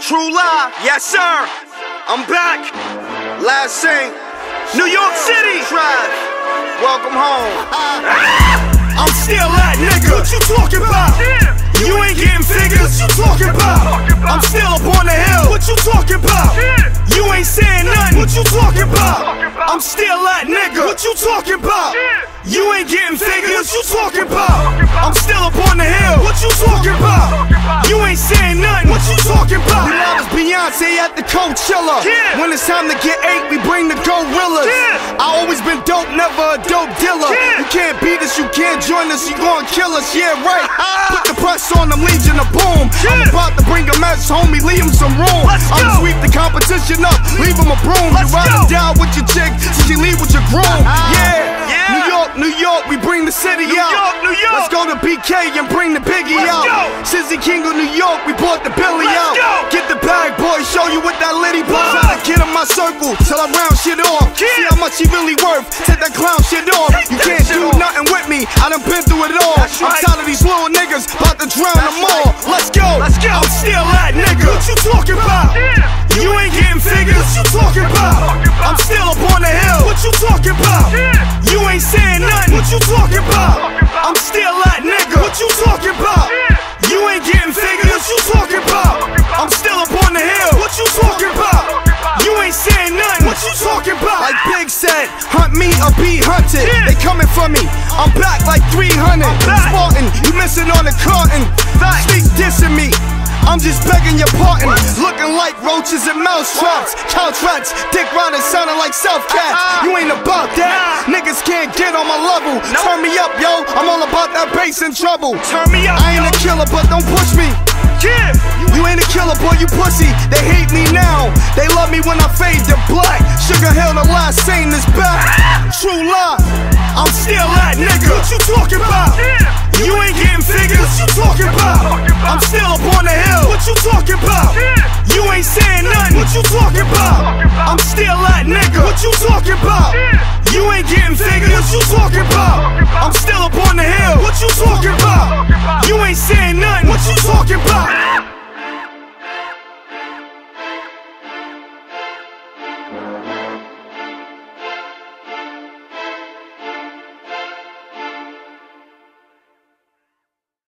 True Lie, yes sir. I'm back. Last Saint, New York City. Trav, welcome home. I'm still that nigga. What you talking about? You ain't getting figures. What you talking about? I'm still up on the hill. What you talking about? You ain't saying nothing. What you talking about? I'm still that nigga. What you talking about? You ain't getting figures. What you talking about? I'm still up on the hill. What you talking about? You ain't saying nothing. What you talking about? We love Beyonce at the Coachella. When it's time to get ate, we bring the gorillas. I always been dope, never a dope dealer. You can't beat us, you can't join us, you gon' kill us. Yeah, right. Put the press on them, Legion of Boom. I'm about to bring a mess, homie, leave him some room. I'ma sweep the competition up, leave him a broom. You ride him down with your chick, so you leave with your groom. Yeah. New York, we bring the city out. New York. Let's go to BK and bring the Biggie out. Sizzy King of New York, we brought the Billy out. Get the bag, boy, show you what that litty bought. Try to get in my circle till I round shit off. See how much he really worth, take that clown shit off. You can't do nothing with me, I done been through it all. I'm tired of these little niggas, about to drown them all. Let's go, I'm still that nigga. What you talking about? You ain't getting figures. What you talking about? I'm still up on the hill. What you talking about? You ain't saying nothing. What you talking about? I'm still that nigga. What you talking about? You ain't getting figures. What you talking about? I'm still up on the hill. What you talking about? You ain't saying nothing. What you talking about? Like Big said, hunt me or be hunted. They coming for me. I'm back like 300. Spartan, you missing on the carton. Sneak dissing me. I'm just begging your pardon. Looking like roaches and mouse traps. Couch rats, dick riders sounding like self-cats. You ain't about that. Niggas can't get on my level. Turn me up, yo. I'm all about that bass and trouble. Turn me up. I ain't a killer, but don't push me. You ain't a killer, boy, you pussy. They hate me now. They love me when I fade to black. Sugar Hill, the last Saint is back. True Lie, I'm still that nigga. What you talking about? You ain't getting figures. What you talking about? I'm still up on the hill. What you talking about? You ain't saying nothing. What you talking about? I'm still that nigga. What you talking about? You ain't getting figures. What you talking about? I'm still